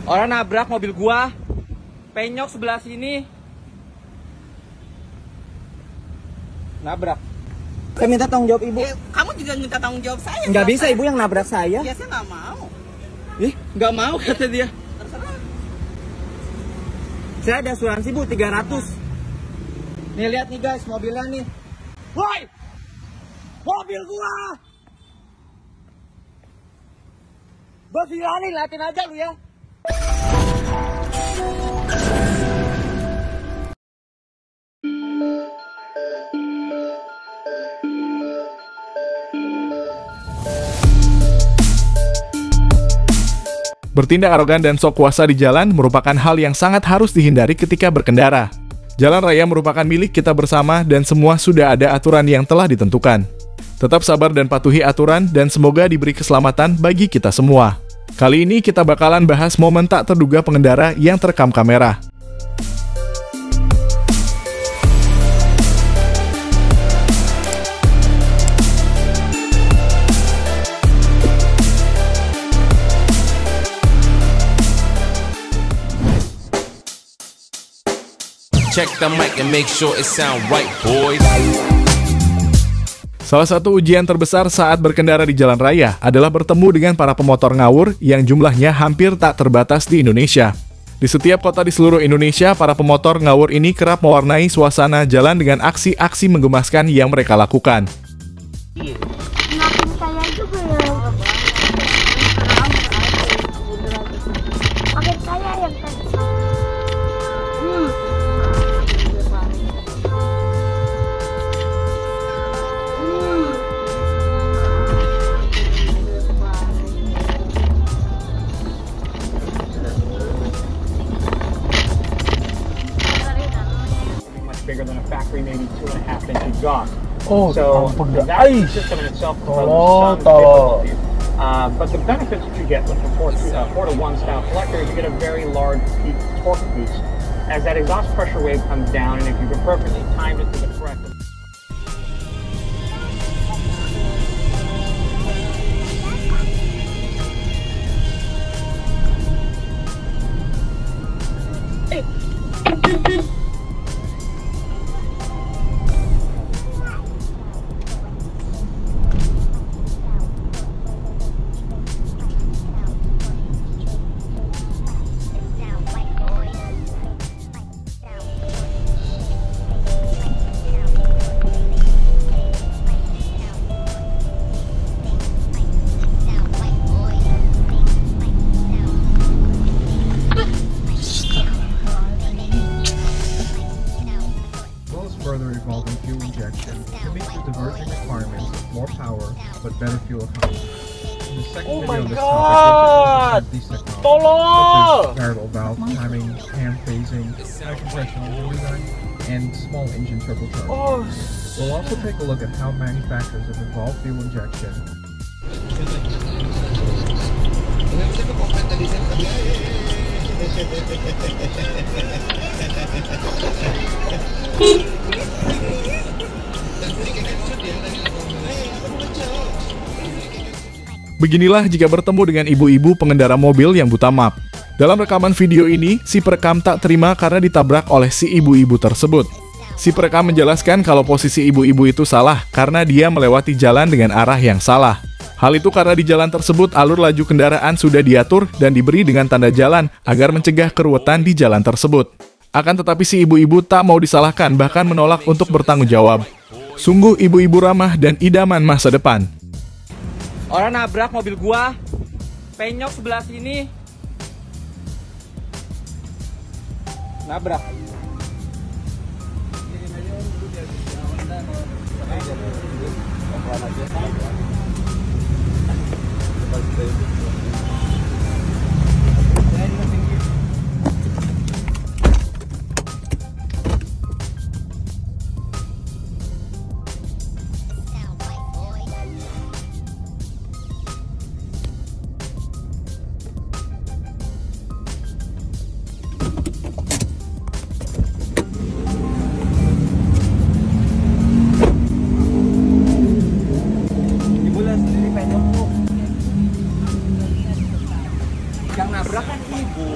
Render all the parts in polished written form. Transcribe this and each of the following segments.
Orang nabrak mobil gua, penyok sebelah sini. Nabrak. Saya minta tanggung jawab ibu. Kamu juga minta tanggung jawab saya. Nggak bisa ibu yang nabrak saya. Ya saya nggak mau. Nggak mau kata dia. Terserah. Saya ada asuransi bu 300. Nih lihat nih guys mobilnya nih. Woi, mobil gua. Gua viralin, liatin aja lu ya. Bertindak arogan dan sok kuasa di jalan merupakan hal yang sangat harus dihindari ketika berkendara. Jalan raya merupakan milik kita bersama dan semua sudah ada aturan yang telah ditentukan. Tetap sabar dan patuhi aturan dan semoga diberi keselamatan bagi kita semua. Kali ini kita bakalan bahas momen tak terduga pengendara yang terekam kamera. Check the mic and make sure it sound right, boys. Salah satu ujian terbesar saat berkendara di jalan raya adalah bertemu dengan para pemotor ngawur yang jumlahnya hampir tak terbatas di Indonesia. Di setiap kota di seluruh Indonesia, para pemotor ngawur ini kerap mewarnai suasana jalan dengan aksi-aksi menggemaskan yang mereka lakukan. Makin saya juga ya. Makin saya yang tadi. Bigger than a factory, maybe 2.5 inch exhaust. Oh, so ampun, that guys. system in itself Oh, causes some difficulties. But the benefits that you get with the 4-to-1 style collector is you get a very large peak torque boost as that exhaust pressure wave comes down, and if you can perfectly time it to the correct. Further evolving fuel injection to meet the diverging requirements of more power but better fuel economy. In the second video of this topic, these technologies such as variable valve timing, cam phasing, high compression engine design, and small engine turbocharging. We'll also take a look at how manufacturers have evolved fuel injection. Beginilah jika bertemu dengan ibu-ibu pengendara mobil yang buta map. Dalam rekaman video ini, si perekam tak terima karena ditabrak oleh si ibu-ibu tersebut. Si perekam menjelaskan kalau posisi ibu-ibu itu salah karena dia melewati jalan dengan arah yang salah. Hal itu karena di jalan tersebut alur laju kendaraan sudah diatur dan diberi dengan tanda jalan agar mencegah keruwetan di jalan tersebut. Akan tetapi si ibu-ibu tak mau disalahkan, bahkan menolak untuk bertanggung jawab. Sungguh ibu-ibu ramah dan idaman masa depan. Orang nabrak mobil gua, penyok sebelah sini. Nabrak. ibu.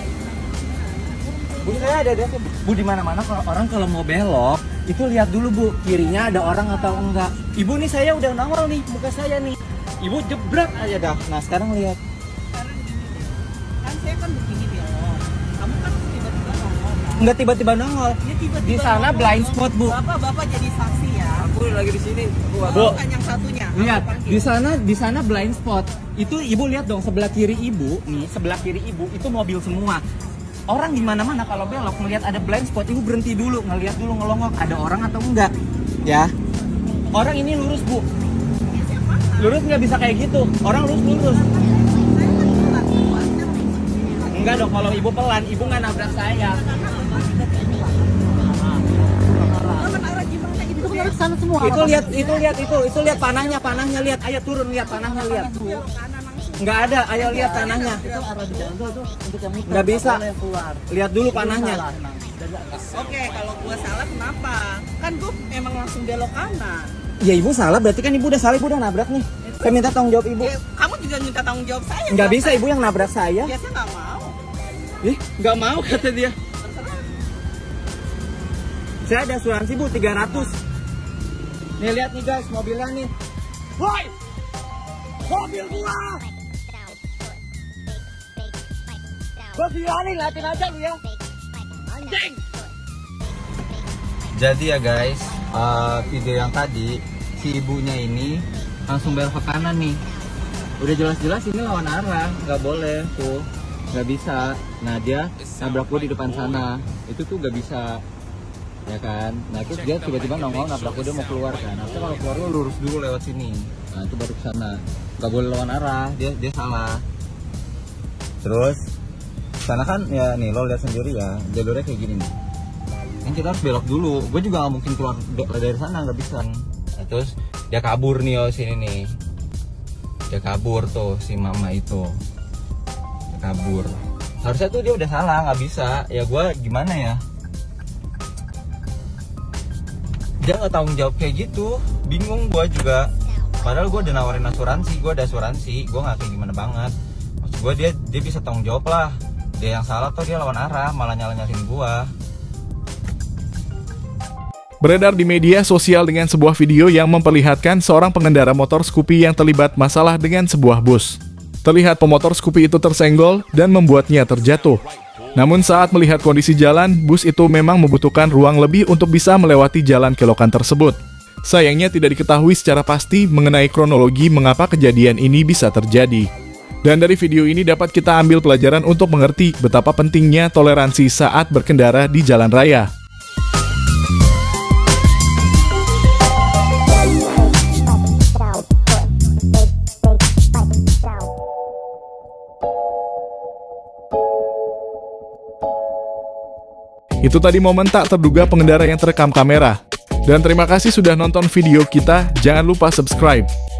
Bu, saya ada Bu, di mana-mana kalau orang kalau mau belok itu lihat dulu Bu, kirinya ada orang atau enggak. Ibu nih, saya udah nongol nih muka saya nih. Ibu jebret aja dah. Nah, sekarang lihat. Sekarang gini, kan saya kan begini belok. Kamu kan tiba-tiba nongol. Kan? Enggak tiba-tiba nongol. Ya, tiba-tiba Di sana nongol. blind spot, Bu. Bapak jadi saksi ya. Aku lagi di sini. Bu, kan yang satunya. Lihat, Aku panggil. di sana blind spot. Itu ibu lihat dong, sebelah kiri ibu nih, sebelah kiri ibu itu mobil semua. Orang di mana-mana kalau belok ngelihat ada blind spot, ibu berhenti dulu, ngelihat dulu ngelongok ada orang atau enggak. Ya. Orang ini lurus, Bu. Lurus nggak bisa kayak gitu. Orang lurus. Enggak dong, kalau ibu pelan, ibu nggak nabrak saya. Itu lihat panahnya lihat, ayo turun lihat panahnya lihat. Nggak ada, ayo lihat tanahnya. Nggak bisa. Lihat dulu panahnya. Oke, kalau gua salah kenapa? Kan gua emang langsung belok kanan. Ya ibu salah, berarti kan ibu udah salah, ibu udah nabrak nih. Saya minta tanggung jawab ibu. Ya, kamu juga minta tanggung jawab saya. Nggak bisa ibu yang nabrak saya. Ya, saya nggak mau. Ih, nggak mau kata dia. Saya ada asuransi Bu, 300. Nih lihat nih guys, mobilnya nih. Woi! Mobil gua! Gua bilangin, liatin aja lu ya. Anjing! Jadi ya guys, video yang tadi, si ibunya ini langsung belok ke kanan nih. Udah jelas-jelas ini lawan arah, nggak boleh tuh. Nggak bisa. Nah dia nabrak gua di depan sana. Itu tuh nggak bisa. Ya kan, nah terus dia tiba-tiba nongol nabrak dia mau keluar kan. Harusnya kalau keluar lu lurus dulu lewat sini. Nah itu baru ke sana. Gak boleh lawan arah, dia salah. Terus sana kan ya nih lo lihat sendiri ya, jalurnya kayak gini nih. Kan kita harus belok dulu. Gue juga gak mungkin keluar dari sana, nggak bisa. Nah, terus dia kabur nih sini nih. Dia kabur tuh si mama itu. Dia kabur. Harusnya tuh dia udah salah, nggak bisa. Ya gue gimana ya? Dia nggak tanggung jawab kayak gitu, bingung gue juga. Padahal gue udah nawarin asuransi, gue ada asuransi, gue nggak kayak gimana banget. Maksud gue dia bisa tanggung jawab lah. Dia yang salah tuh dia lawan arah, malah nyalahin gue. Beredar di media sosial dengan sebuah video yang memperlihatkan seorang pengendara motor Scoopy yang terlibat masalah dengan sebuah bus. Terlihat pemotor Scoopy itu tersenggol dan membuatnya terjatuh. Namun saat melihat kondisi jalan, bus itu memang membutuhkan ruang lebih untuk bisa melewati jalan kelokan tersebut. Sayangnya tidak diketahui secara pasti mengenai kronologi mengapa kejadian ini bisa terjadi. Dan dari video ini dapat kita ambil pelajaran untuk mengerti betapa pentingnya toleransi saat berkendara di jalan raya. Itu tadi momen tak terduga pengendara yang terekam kamera. Dan terima kasih sudah nonton video kita, jangan lupa subscribe.